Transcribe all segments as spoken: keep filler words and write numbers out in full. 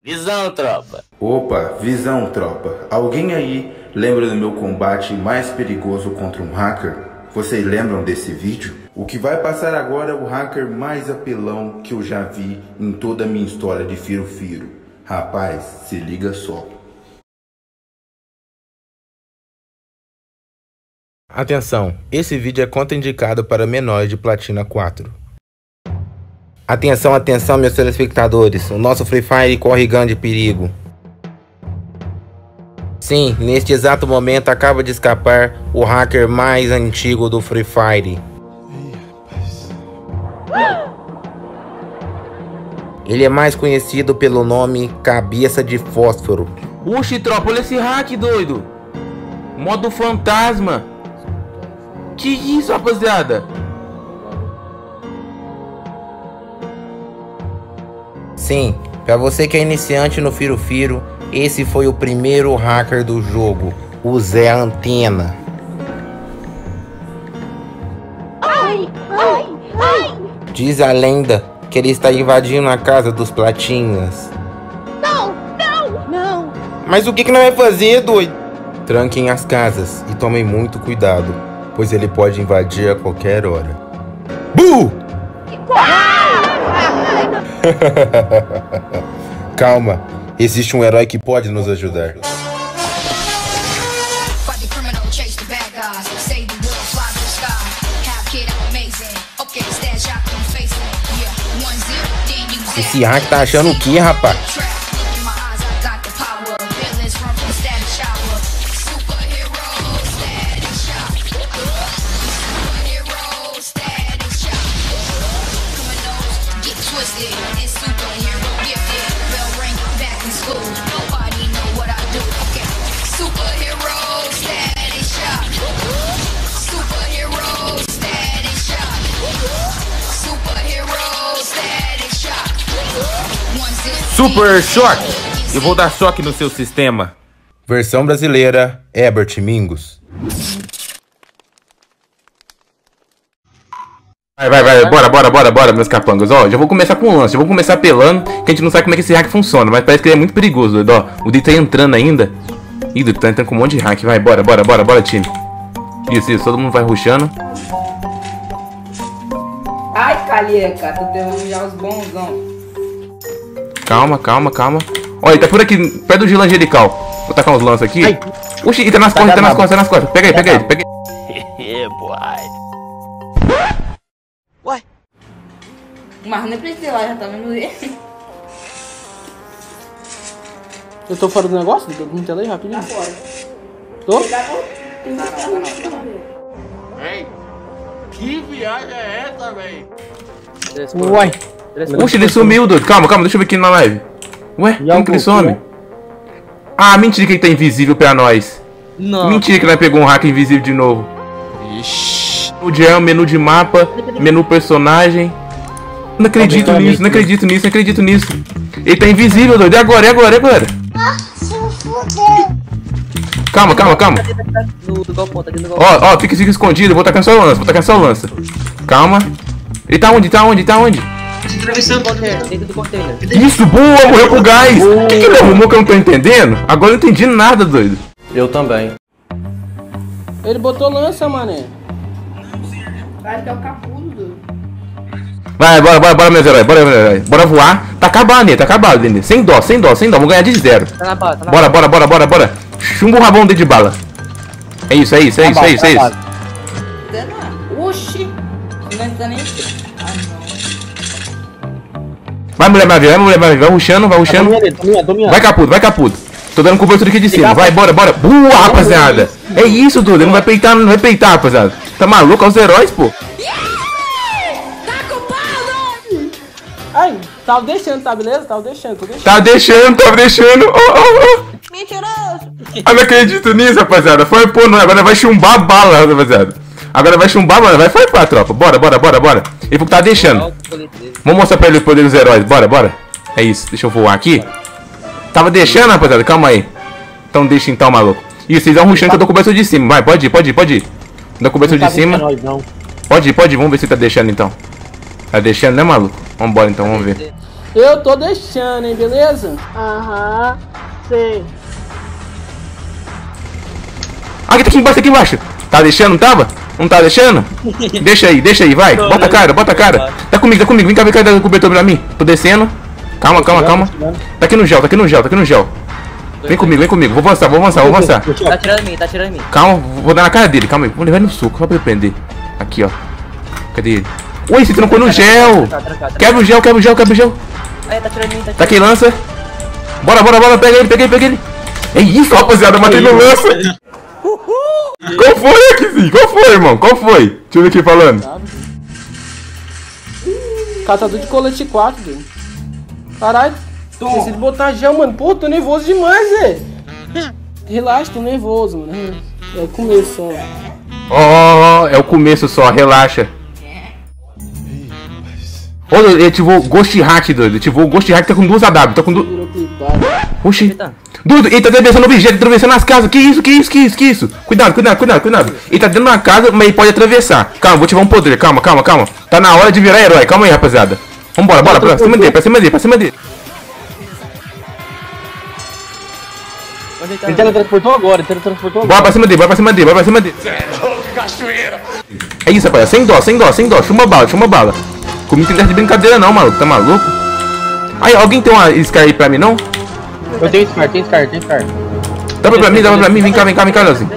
Visão, tropa. Opa, visão, tropa. Alguém aí lembra do meu combate mais perigoso contra um hacker? Vocês lembram desse vídeo? O que vai passar agora é o hacker mais apelão que eu já vi em toda a minha história de Firo Firo. Rapaz, se liga só. Atenção, esse vídeo é contraindicado para menores de Platina quatro. Atenção, atenção meus telespectadores, o nosso Free Fire corre grande perigo. Sim, neste exato momento acaba de escapar o hacker mais antigo do Free Fire. Ele é mais conhecido pelo nome Cabeça de Fósforo. Oxi, tropa, olha esse hack, doido. Modo fantasma. Que isso, rapaziada? Sim, para você que é iniciante no Firo Firo, esse foi o primeiro hacker do jogo, o Zé Antena. Ai, ai, ai. Diz a lenda que ele está invadindo a casa dos Platinhas. Não, não, não. Mas o que que nós vai fazer, doido? Tranquem as casas e tomem muito cuidado, pois ele pode invadir a qualquer hora. Bu! Calma, existe um herói que pode nos ajudar. Esse hack tá achando o que, rapaz? Super choque! Eu vou dar choque no seu sistema. Versão brasileira, Herbert Mingus. Vai, vai, vai, bora, bora, bora, bora, meus capangas. Ó, já vou começar com o lance, já vou começar apelando, que a gente não sabe como é que esse hack funciona, mas parece que ele é muito perigoso, doido. Ó, o Dito tá entrando ainda. Ih, Dito tá entrando com um monte de hack. Vai, bora, bora, bora, bora, time. Isso, isso, todo mundo vai rushando. Ai, Calheca, tu deu já os bonzão. Calma, calma, calma. Olha, ele tá por aqui, perto do Gila Angelical. Vou tacar uns lances aqui. Ai. Oxi, ele tá nas costas, tá nas costas, tá nas costas. Pega aí, pega aí, pega aí. Yeah, boy. Ué? Mas nem precisa lá, já tá vendo ele. Eu tô fora do negócio? Me entenda aí rapidinho. Tá fora. Tô? Ei, que viagem é essa, véi? Uai. Oxi, ele sumiu, doido. Calma, calma, deixa eu ver aqui na live. Ué, como que ele some? Ah, mentira que ele tá invisível pra nós. Não. Mentira que nós pegou um hack invisível de novo. Ixi. O Gel, menu de mapa, menu personagem. Não acredito nisso, não acredito nisso, não acredito nisso. Ele tá invisível, doido. E agora, e agora, e agora? Calma, calma, calma. Ó, ó, fica, fica escondido. Eu vou tacar só o lança, vou tacar só o lança. Calma. Ele tá onde? Tá onde? Tá onde? Isso, boa, morreu pro gás. O que, que ele arrumou que eu não tô entendendo? Agora eu não entendi nada, doido. Eu também. Ele botou lança, mané. Vai até o capudo. Vai, bora, bora, bora, meus heróis. Bora, meus heróis. Bora voar. Tá acabado, né? Tá acabado, Denê. Sem dó, sem dó, sem dó. Vamos ganhar de zero. Tá na bala, tá na bora, bora, bora, bora, bora. Chumba o rabão dentro de bala. É isso, é isso, é isso, é isso, é isso. Oxi. Não tá nem aqui. Ah, não. Vai, mulher maravilha, vai, mulher maravilha. Vai rushando, vai rushando. Vai, capudo, vai, capudo. Tô dando cobertura aqui de cima. Vai, bora, bora. Boa, rapaziada. É isso, Dudu. Ele não vai peitar, não vai peitar, rapaziada. Tá maluco? Olha os heróis, pô. Ai, tava deixando, tá beleza? Tava deixando, tô deixando. Tá deixando, tá deixando. Oh, oh, oh. Mentiroso. Eu não acredito nisso, rapaziada. Foi, pô, não. Agora vai chumbar a bala, rapaziada. Agora vai chumbar, mano. Vai, foi pra tropa. Bora, bora, bora, bora. Ele tá deixando. Vamos mostrar pra ele o poder dos heróis. Bora, bora. É isso. Deixa eu voar aqui. Tava deixando, rapaziada. Calma aí. Então deixa então, maluco. Isso, vocês vão rushando que eu tô coberto de cima. Vai, pode ir, pode ir, pode ir. Dá coberto de cima. Pode ir, pode ir. Vamos ver se tá deixando então. Tá deixando, né, maluco? Vambora então, vamos ver. Eu tô deixando, hein, beleza? Aham, sei. Aqui, tá aqui embaixo, tá aqui embaixo. Tá deixando, não tava? Não tá deixando? Deixa aí, deixa aí, vai. Bota a cara, bota a cara. Tá comigo, tá comigo. Vem cá, vem cá, dá o cobertor pra mim. Tô descendo. Calma, calma, calma. Tá aqui no gel, tá aqui no gel, tá aqui no gel. Vem comigo, vem comigo. Vou avançar, vou avançar, vou avançar. Tá atirando em mim, tá atirando em mim. Calma, vou dar na cara dele, calma aí. Vou levar ele no soco, só pra ele prender. Aqui, ó. Cadê ele? Ui, você trancou no gel. Quebra o gel, quebra o gel, quebra o gel. Aí, tá atirando em mim, tá Tá aqui, lança. Bora, bora, bora, pega ele, pega ele, pega ele. É isso, rapaziada, matei no lança. Qual foi, Akizinho? Qual foi, irmão? Qual foi? Deixa eu ver aqui falando. Catador de colete quatro, velho. Caralho. Esqueci de botar gel, mano. Pô, tô nervoso demais, velho. Relaxa, tô nervoso, mano. É o começo só. Ó, oh, é o começo só, relaxa. Ô, ele ativou o Ghost Hack, doido. Ele ativou o Ghost Hack, tá com duas A W, tá com duas... Oxi. Doido, ele tá atravessando objeto, atravessando as casas. Que isso, que isso, que isso, que isso? Cuidado, cuidado, cuidado, cuidado. Ele tá dentro de uma casa, mas ele pode atravessar. Calma, vou ativar um poder, calma, calma, calma. Tá na hora de virar herói, calma aí, rapaziada. Vambora, bora, pra cima dele, pra cima dele, pra cima dele. Ele teletransportou agora, ele teletransportou agora. Bora pra cima dele, bora pra cima dele, bora pra cima dele. É isso, rapaziada, sem dó, sem dó, sem dó. Chuma bala, chuma bala. Comigo tem dessa de brincadeira não, maluco, tá maluco? Aí, alguém tem uma Scar aí pra mim, não? Eu tenho Scar, tem Scar, tem Scar. Dá pra mim, dá pra mim, vem cá, vem cá, vem cá, Leozinho.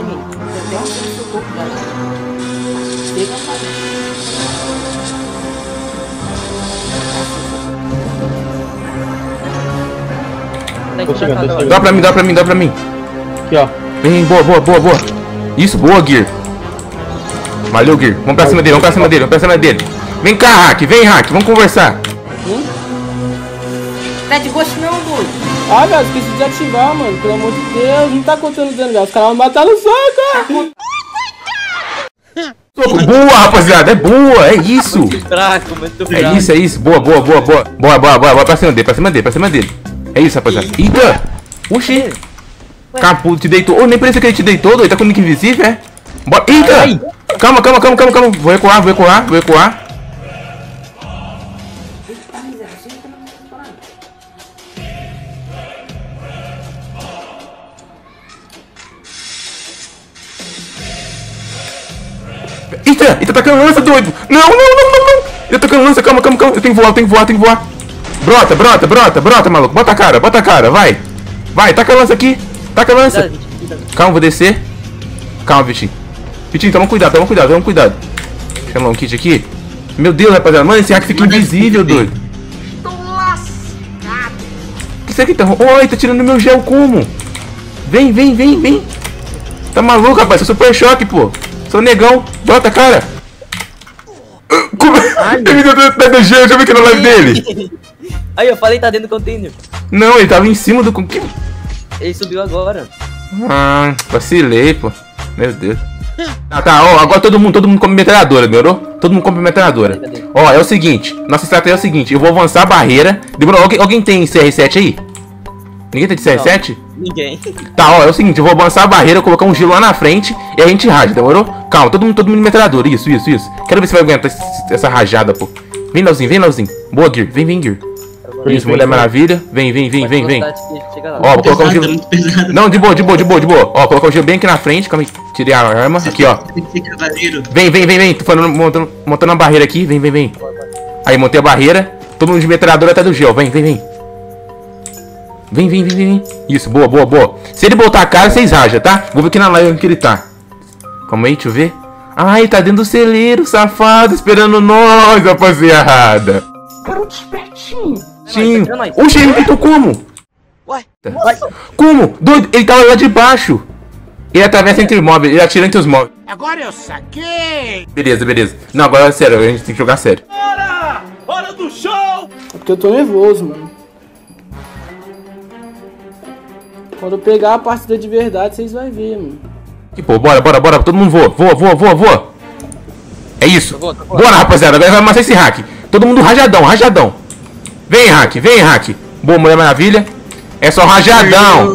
Dá pra mim, dá pra mim, dá pra mim. Aqui, ó. Vem, boa, boa, boa, boa. Isso, boa, Gear. Valeu, Gear. Vamos pra cima dele, vamos pra cima dele, vamos pra cima dele. Vem cá, Hack, vem, Hack, vamos conversar. Hum? Tá de gosto não, doido. Ah, velho, esqueci de ativar, mano. Pelo amor de Deus, não tá contando dano, velho. Os caras vão matar no soco. Boa, rapaziada, é boa, é isso. Fraco, muito fraco. É isso, é isso. Boa, boa, boa, boa. Bora, bora, bora, bora pra cima dele, pra cima dele, pra cima dele. É isso, rapaziada. Eita! Oxi! Capu, te deitou. Oh, nem parece que ele te deitou, doido. Tá com o nick invisível, é? Bora. Eita! Calma, calma, calma, calma, calma. Vou recuar, vou recuar, vou recuar. Eita! Ele tá tacando lança, doido! Não, não, não, não, não! Ele tá tacando lança, calma, calma, calma. Eu tenho que voar, eu tenho que voar, eu tenho que voar. Brota, brota, brota, brota, maluco. Bota a cara, bota a cara, vai. Vai, taca a lança aqui. Taca a lança. Calma, vou descer. Calma, Vitinho. Vitinho, toma cuidado, toma cuidado, toma cuidado. Chama um kit aqui. Meu Deus, rapaziada. Mano, esse hack fica invisível, doido. Tô lascado. O que isso aqui tá... Oi, tá tirando meu gel como? Vem, vem, vem, vem. Tá maluco, rapaz? Sou super choque, pô. Sou negão. Bota a cara. Como... Ele tá do gel, deixa eu ver aqui na live dele. Aí, eu falei, tá dentro do container. Não, ele tava em cima do... Ele subiu agora. Ah, vacilei, pô. Meu Deus. Ah, tá, ó, agora todo mundo, todo mundo come metralhadora, demorou? Todo mundo come metralhadora. Ó, é o seguinte, nossa estratégia é o seguinte, eu vou avançar a barreira. Demorou? Alguém, alguém tem C R sete aí? Ninguém tem C R sete? Não, ninguém. Tá, ó, é o seguinte, eu vou avançar a barreira, colocar um gelo lá na frente e a gente raja, demorou? Calma, todo mundo, todo mundo metralhadora, isso, isso, isso. Quero ver se vai aguentar esse, essa rajada, pô. Vem, Leozinho, vem, Leozinho. Boa, Gear, vem, vem, Gear. Isso, Mulher Maravilha. Vem, vem, vem, vem, vem. Ó, vou colocar um gelo. Não, de boa, de boa, de boa, de boa. Ó, colocar o gelo bem aqui na frente. Calma aí. Tirei a arma. Aqui, ó. Vem, vem, vem, vem. Tô falando, montando, montando a barreira aqui. Vem, vem, vem. Aí, montei a barreira. Todo mundo de metralhadora até do gel. Vem, vem, vem. Vem, vem, vem, vem. Isso, boa, boa, boa. Se ele botar a cara, vocês rajam, tá? Vou ver aqui na live onde que ele tá. Calma aí, deixa eu ver. Ai, tá dentro do celeiro, safado. Esperando nós, rapaziada. Para um despertinho. Sim. Oxe, ele me deitou como? Ué? Como? Doido, ele tava lá de baixo. Ele atravessa entre móveis, ele atira entre os móveis. Agora eu saquei! Beleza, beleza. Não, agora é sério, a gente tem que jogar sério. Hora! Hora do show! É porque eu tô nervoso, mano. Quando eu pegar a partida de verdade, vocês vão ver, mano. E pô, bora, bora, bora, todo mundo voa, voa, voa, voa, voa. É isso. Bora, rapaziada, agora vai amassar esse hack. Todo mundo rajadão, rajadão. Vem, hack, vem, hack. Boa, Mulher Maravilha. É só rajadão.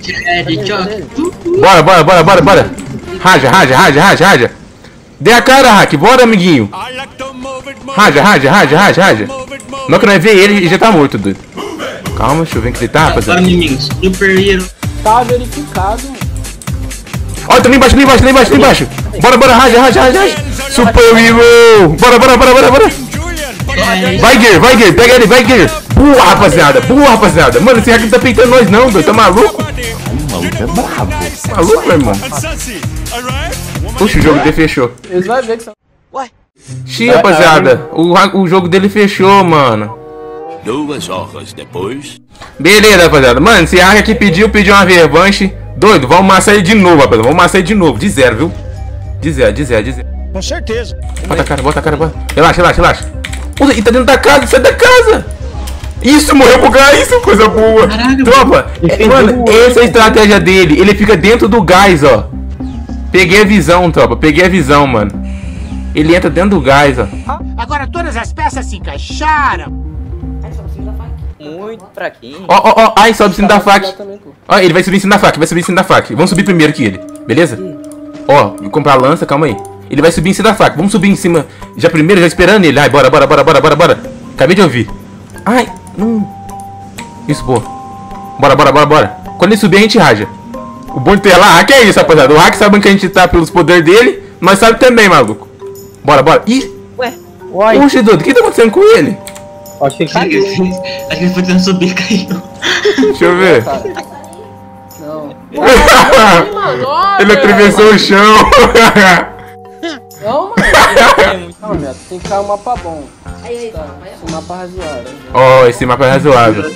Bora, bora, bora, bora, bora. Raja, raja, raja, raja, raja. Dê a cara, hack, bora, amiguinho. Raja, raja, raja, raja, raja. Não que nós vê ele e já tá morto, doido. Calma, deixa eu ver que ele tá, rapaziada. inimigos. Super Hero. Tá verificado, mano. Olha, tá ali embaixo, ali embaixo, ali embaixo, ali embaixo. Bora, bora, raja, raja, raja, raja. Super Hero. Bora, bora, bora, bora, bora. Vai, Gear, vai, Gear, pega ele, vai, Gear. Boa, rapaziada, boa, rapaziada. Mano, esse hack não tá peitando nós não, doido. Tá maluco? O maluco é brabo. Maluco, meu irmão. Puxa, o jogo dele fechou. Eles vão ver que são. Xii, rapaziada, o, o jogo dele fechou, mano. Duas horas depois. Beleza, rapaziada. Mano, esse hack aqui pediu, pediu uma revanche. Doido, vamos massar ele de novo, rapaziada. Vamos massar ele de novo, de zero, viu? De zero, de zero, de zero. Com certeza. Bota a cara, bota a cara, bota. Relaxa, relaxa, relaxa. Puta, ele tá dentro da casa, sai da casa. Isso, morreu pro gás, isso, coisa boa. Caralho, tropa, é, mano, essa é a estratégia dele. Ele fica dentro do gás, ó. Peguei a visão, tropa, peguei a visão, mano. Ele entra dentro do gás, ó. Agora todas as peças se encaixaram. Muito fraquinho. Ó, ó, ó, ai, sobe em cima da faca. Ó, ele vai subir em cima da faca, vai subir em cima da faca. Vamos subir primeiro que ele, beleza? Ó, vou comprar a lança, calma aí. Ele vai subir em cima da faca, vamos subir em cima. Já primeiro, já esperando ele. Ai, bora, bora, bora, bora, bora, bora. Acabei de ouvir. Ai, não. Isso, boa. Bora, bora, bora, bora. Quando ele subir, a gente raja. O bom de ter lá, hack é isso, rapaziada. O hack sabe que a gente tá pelos poderes dele, mas sabe também, maluco. Bora, bora. Ih! Ué? Uai. Poxa, doido, o que tá acontecendo com ele? Acho que Acho que caiu. ele acho que ele foi tentando subir e caiu. Deixa eu ver. Não. Ele atravessou o chão. Não, mano. Calma, meu. Tem que ficar um mapa bom. Tá. Esse mapa razoável. Ó, oh, esse mapa é razoável.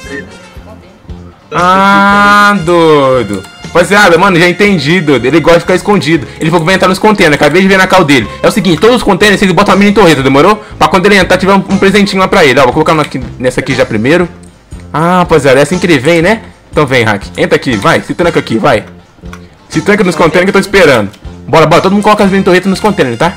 Ah, doido. Rapaziada, mano, já entendi, doido. Ele gosta de ficar escondido. Ele falou que vai entrar nos containers. Acabei de ver na cal dele. É o seguinte, todos os containers vocês botam uma mini torreta, demorou? Pra quando ele entrar, tiver um, um presentinho lá pra ele. Ó, vou colocar aqui, nessa aqui já primeiro. Ah, rapaziada, é assim que ele vem, né? Então vem, hack. Entra aqui, vai. Se tranca aqui, vai. Se tranca nos containers que eu tô esperando. Bora, bora. Todo mundo coloca as mini torretas nos containers, tá?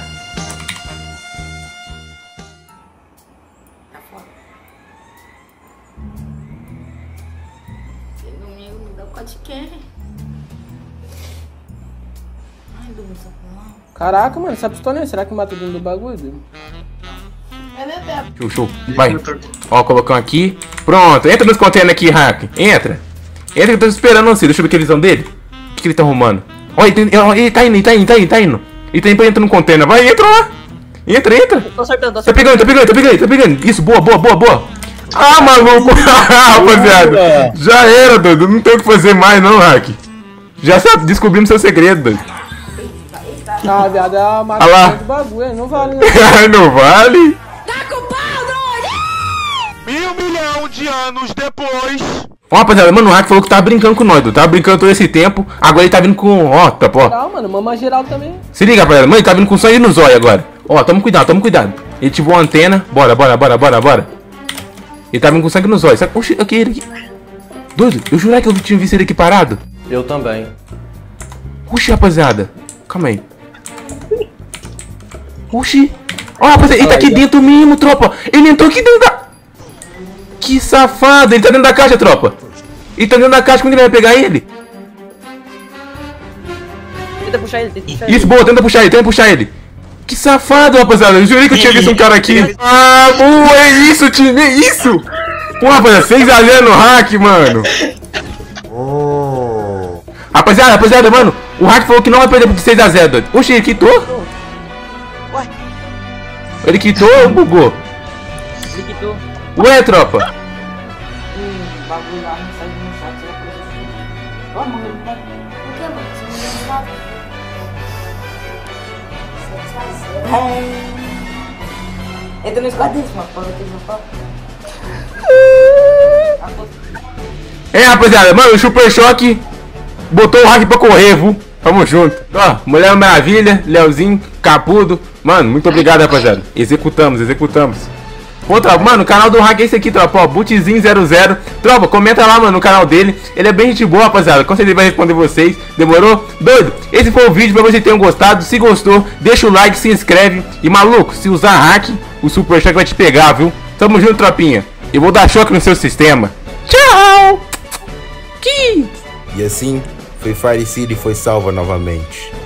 Domingo me dá podcast. Ai, domingo, só não. Caraca, mano, essa pistolinha, será que mata dentro do bagulho? É verdade. Show, show. Vai. Ó, colocando aqui. Pronto. Entra nos containers aqui, hack. Entra. Entra que eu tô esperando você. Deixa eu ver que eles são dele. O que, que ele tá arrumando? Ó, ele, tem, ó, ele tá indo, ele tá indo, tá indo, tá indo. Ele tá indo pra entrar no container. Vai, entra lá. Entra, entra. Tô acertando, tô Tá acertando. pegando, tá pegando, tá pegando, tá pegando. Isso, boa, boa, boa, boa. Ah, maluco. Rapaziada. Já era, doido. Não tem o que fazer mais, não, hack. Já sabe, descobrimos seu segredo, doido. Ah, viado, é a Ah lá. máquina do bagulho, aí não vale, né? Ai, não vale. Mil milhão de anos depois. Ó, rapaziada, mano, o hack falou que tava brincando com nós, doido. Tava brincando todo esse tempo. Agora ele tá vindo com. Ó, tá, ó. Geral, mano, mama geral também. Se liga, rapaziada. Mano, ele tá vindo com sangue no zóio agora. Ó, tamo cuidado, tamo cuidado. Ele ativou a antena. Bora, bora, bora, bora, bora. Ele tá vindo com sangue no zóio. Sabe? Oxi, aqui, ele aqui. Doido, eu jurei que eu tinha visto ele aqui parado. Eu também. Oxi, rapaziada. Calma aí. Oxi. Ó, rapaziada, ele tá aqui dentro mesmo, tropa. Ele entrou aqui dentro da... Que safado. Ele tá dentro da caixa, tropa. Ele tá dentro da caixa. Como que ele vai pegar ele? Tenta puxar ele, tenta puxar ele. Isso, boa. Tenta puxar ele, tenta puxar ele. Que safado, rapaziada. Eu jurei que eu tinha visto um cara aqui. Ah, boa. É isso, time. É isso. Pô, rapaziada. seis a zero no hack, mano. Rapaziada, rapaziada, mano. O hack falou que não vai perder por seis a zero, doido. Oxi, ele quitou? Ué? Ele quitou ou bugou? Ele quitou. Ué, tropa. Hum, bagulho lá, não sai no chat, você vai fazer assim. Ó, mano, não vai. Por que, mano? Você não vai fazer. Entra no squad deles, mano. Pode ver que eles vão falar. É, rapaziada, mano, o Super Choque botou o hack pra correr, viu? Tamo junto. Ó, Mulher Maravilha, Leozinho, Capudo. Mano, muito obrigado, rapaziada. Executamos, executamos. Pô, tropa, mano, o canal do hack é esse aqui, tropa, ó, Bootzinho zero zero. Tropa, comenta lá, mano, no canal dele. Ele é bem gente boa, rapaziada. Com certeza ele vai responder vocês. Demorou? Doido? Esse foi o vídeo, espero que vocês tenham gostado. Se gostou, deixa o like, se inscreve. E, maluco, se usar hack, o Super Choque vai te pegar, viu? Tamo junto, tropinha. Eu vou dar choque no seu sistema. Tchau! Que... E assim, Free Fire City foi salva novamente.